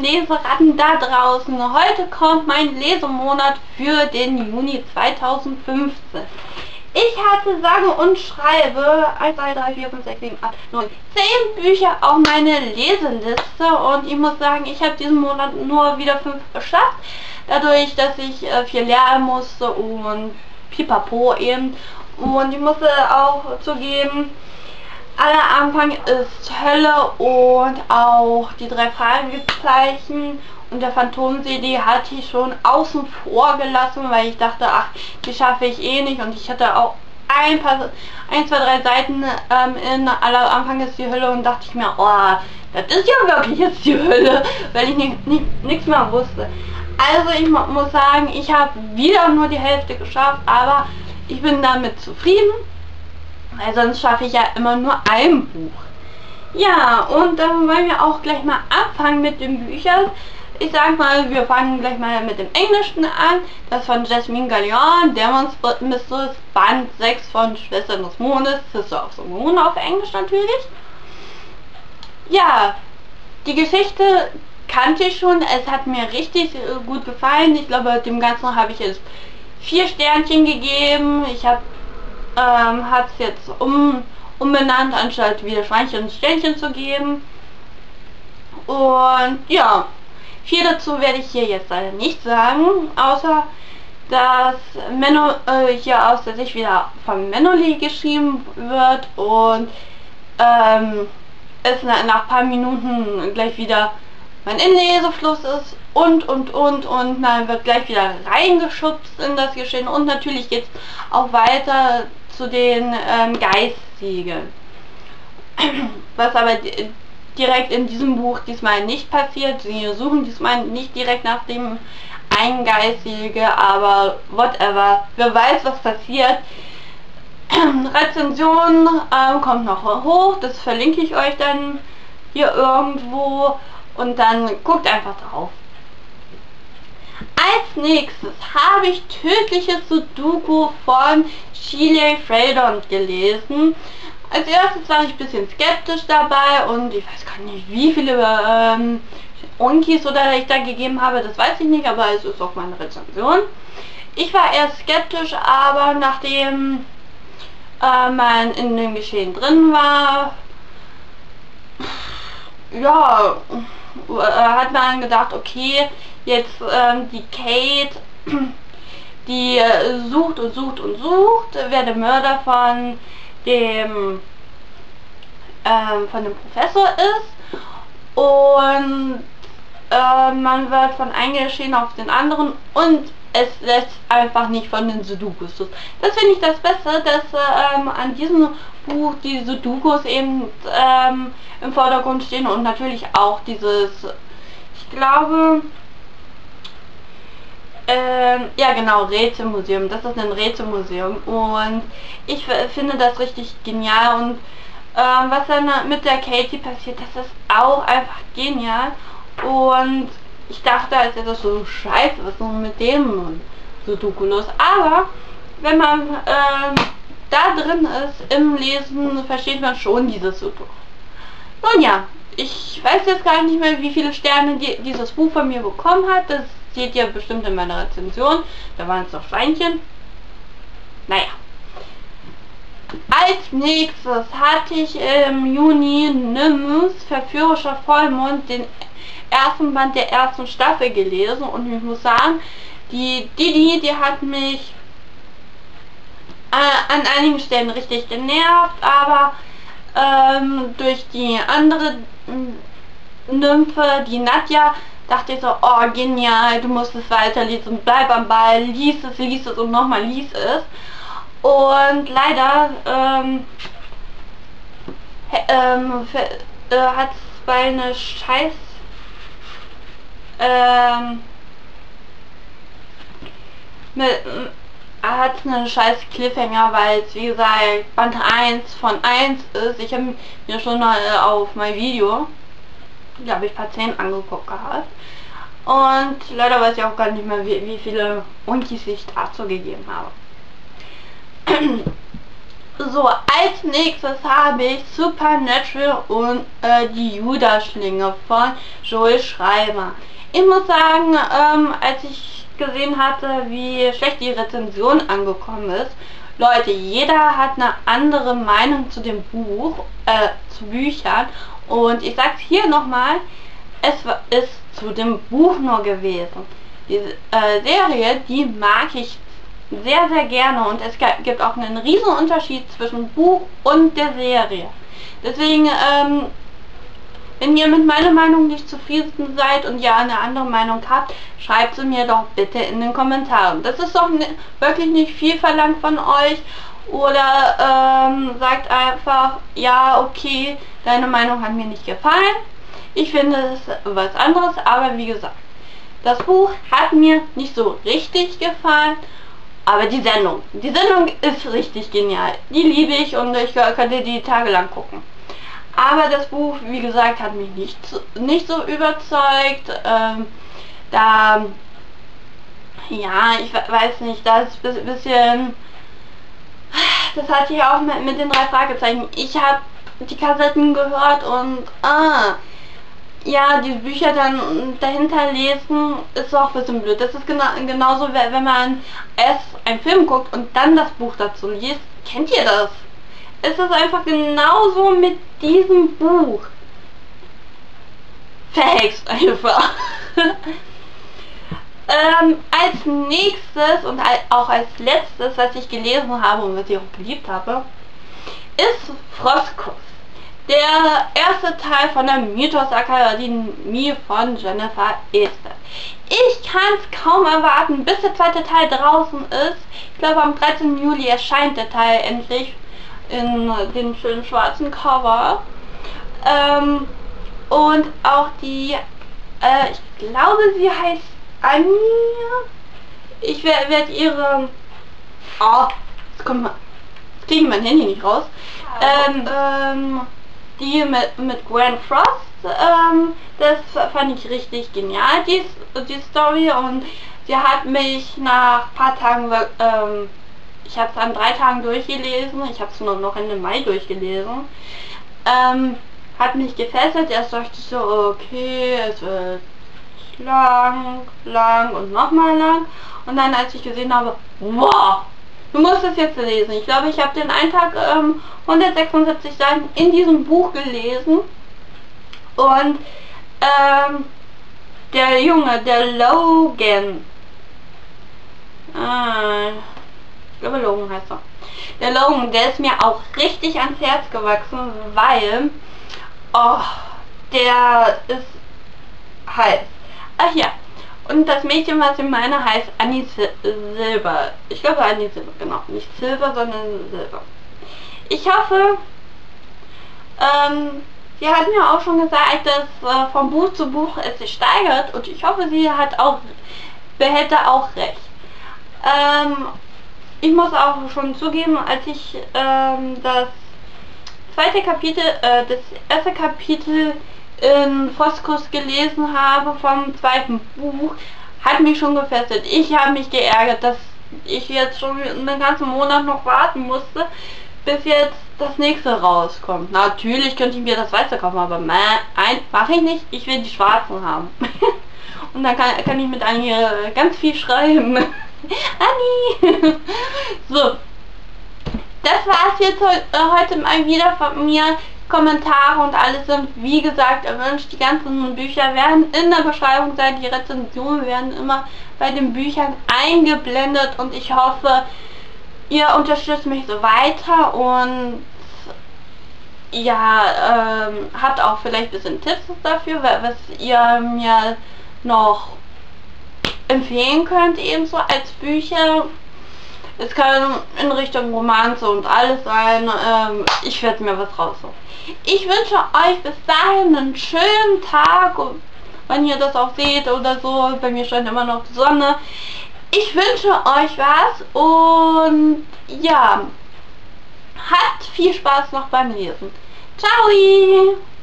Leseratten da draußen. Heute kommt mein Lesemonat für den Juni 2015. Ich hatte sage und schreibe 1, 2, 3, 4, 5, 6, 7, 8, 9, 10 Bücher auf meine Leseliste und ich muss sagen, ich habe diesen Monat nur wieder 5 geschafft. Dadurch, dass ich viel lernen musste und pipapo eben. Und ich musste auch zugeben, aller Anfang ist Hölle und auch die 3 Fragezeichen und der Phantomsee, die hatte ich schon außen vor gelassen, weil ich dachte, ach, die schaffe ich eh nicht, und ich hatte auch ein, 2, 3 Seiten in aller Anfang ist die Hölle und dachte ich mir, oh, das ist ja wirklich jetzt die Hölle, weil ich nichts mehr wusste. Also ich muss sagen, ich habe wieder nur die Hälfte geschafft, aber ich bin damit zufrieden. Weil sonst schaffe ich ja immer nur ein Buch. Ja, und dann wollen wir auch gleich mal anfangen mit den Büchern. Ich sag mal, wir fangen gleich mal mit dem Englischen an. Das von Jasmine Gallion, Demons Mistress, Band 6 von Schwestern des Mondes, Sister of the Moon auf Englisch natürlich. Ja, die Geschichte kannte ich schon, es hat mir richtig gut gefallen. Ich glaube, dem Ganzen habe ich jetzt 4 Sternchen gegeben. Ich habe hat es jetzt umbenannt, anstatt wieder Schweinchen und Sternchen zu geben. Und ja, viel dazu werde ich hier jetzt leider nicht sagen, außer dass hier aus der Sicht wieder von Menoli geschrieben wird und es nach ein paar Minuten gleich wieder mein Innenlesefluss ist und dann wird gleich wieder reingeschubst in das Geschehen, und natürlich geht es auch weiter zu den Geistsiegeln. Was aber direkt in diesem Buch diesmal nicht passiert. Sie suchen diesmal nicht direkt nach dem einen Geistsiegel, aber whatever. Wer weiß, was passiert. Rezension kommt noch hoch, das verlinke ich euch dann hier irgendwo und dann guckt einfach drauf. Als nächstes habe ich Tödliches Sudoku von Shelley Freidon gelesen. Als erstes war ich ein bisschen skeptisch dabei und ich weiß gar nicht, wie viele Onkis oder ich da gegeben habe, das weiß ich nicht, aber es ist auch meine Rezension. Ich war erst skeptisch, aber nachdem man in dem Geschehen drin war, ja, hat man gedacht, okay, jetzt die Kate, die sucht, wer der Mörder von dem Professor ist, und man wird von einem Geschehen auf den anderen und es lässt einfach nicht von den Sudokus los. Das finde ich das Beste, dass an diesem Buch die Sudokus eben im Vordergrund stehen und natürlich auch dieses, ich glaube, ja genau, Rätselmuseum. Das ist ein Rätselmuseum und ich finde das richtig genial, und was dann mit der Katie passiert, das ist auch einfach genial. Und ich dachte, als wäre das so scheiße, was ist denn mit dem Sudoku los? Aber wenn man da drin ist im Lesen, versteht man schon dieses Sudoku. Nun ja, ich weiß jetzt gar nicht mehr, wie viele Sterne dieses Buch von mir bekommen hat. Das seht ihr bestimmt in meiner Rezension. Da waren es noch Schweinchen. Naja. Als nächstes hatte ich im Juni Nimbus Verführerischer Vollmond, den ersten Band der ersten Staffel gelesen, und ich muss sagen, die Didi, die hat mich an einigen Stellen richtig genervt, aber durch die andere Nymphe, die Nadja, dachte ich so, oh genial, du musst es weiterlesen, bleib am Ball, lies es und nochmal lies es. Und leider hat es bei einer Scheiß hat einen scheiß Cliffhanger, weil es wie gesagt Band 1 von 1 ist. Ich habe mir schon mal auf mein Video, da habe ich Part 10 angeguckt gehabt, und leider weiß ich auch gar nicht mehr, wie viele Unkis ich dazu gegeben habe. So, als nächstes habe ich Supernatural und die Judas-Schlinge von Joel Schreiber. Ich muss sagen, als ich gesehen hatte, wie schlecht die Rezension angekommen ist, Leute, jeder hat eine andere Meinung zu dem Buch, zu Büchern, und ich sag's hier nochmal, es ist zu dem Buch nur gewesen. Die Serie, die mag ich sehr, sehr gerne, und es gibt auch einen riesen Unterschied zwischen Buch und der Serie. Deswegen, wenn ihr mit meiner Meinung nicht zufrieden seid und ihr eine andere Meinung habt, schreibt sie mir doch bitte in den Kommentaren. Das ist doch wirklich nicht viel verlangt von euch. Oder sagt einfach, ja, okay, deine Meinung hat mir nicht gefallen. Ich finde es was anderes, aber wie gesagt, das Buch hat mir nicht so richtig gefallen. Aber die Sendung ist richtig genial. Die liebe ich und ich könnte die tagelang gucken. Aber das Buch, wie gesagt, hat mich nicht so überzeugt. Ja, ich weiß nicht, das ist ein bisschen... Das hatte ich auch mit den 3 Fragezeichen. Ich habe die Kassetten gehört und... ja, die Bücher dann dahinter lesen, ist auch ein bisschen blöd. Das ist genauso, wenn man erst einen Film guckt und dann das Buch dazu liest. Kennt ihr das? Es ist einfach genauso mit diesem Buch. Verhext einfach. Als nächstes und auch als letztes, was ich gelesen habe und was ich auch geliebt habe, ist Frostkuss. Der erste Teil von der Mythos-Akademie von Jennifer Esther. Ich kann es kaum erwarten, bis der zweite Teil draußen ist. Ich glaube, am 13. Juli erscheint der Teil endlich in den schönen schwarzen Cover. Und auch die, ich glaube, sie heißt Anja. Ich werde ihre... Oh, jetzt kriege ich mein Handy nicht raus. Die mit Gwen Frost, das fand ich richtig genial, die Story, und sie hat mich nach ein paar Tagen, ich habe es an 3 Tagen durchgelesen, ich habe es nur noch Ende Mai durchgelesen, hat mich gefesselt. Erst dachte ich so, okay, es wird lang und nochmal lang, und dann, als ich gesehen habe, wow, du musst es jetzt lesen. Ich glaube, ich habe den einen Tag 176 Seiten in diesem Buch gelesen. Und der Junge, der Logan, ich glaube Logan heißt er. Der Logan, der ist mir auch richtig ans Herz gewachsen, weil, oh, der ist heiß. Ach ja. Und das Mädchen, was ich meine, heißt Annie Silber. Ich glaube Annie Silber, genau. Nicht Silber, sondern Silber. Ich hoffe, sie hat mir auch schon gesagt, dass von Buch zu Buch es sich steigert, und ich hoffe, sie behält da auch recht. Ich muss auch schon zugeben, als ich das erste Kapitel in Frostkuss gelesen habe vom zweiten Buch, hat mich schon gefesselt. Ich habe mich geärgert, dass ich jetzt schon einen ganzen Monat noch warten musste, bis jetzt das nächste rauskommt. Natürlich könnte ich mir das weiße kaufen, aber mache ich nicht. Ich will die schwarzen haben. Und dann kann ich mit Annie ganz viel schreiben. Annie! So. Das war's jetzt heute mal wieder von mir. Kommentare und alles sind, wie gesagt, erwünscht. Die ganzen Bücher werden in der Beschreibung sein. Die Rezensionen werden immer bei den Büchern eingeblendet, und ich hoffe, ihr unterstützt mich so weiter und ja, habt auch vielleicht ein bisschen Tipps dafür, was ihr mir noch empfehlen könnt, ebenso als Bücher. Es kann in Richtung Romanze und alles sein. Ich werde mir was raussuchen. Ich wünsche euch bis dahin einen schönen Tag, wenn ihr das auch seht oder so. Bei mir scheint immer noch die Sonne. Ich wünsche euch was und ja, habt viel Spaß noch beim Lesen. Ciao!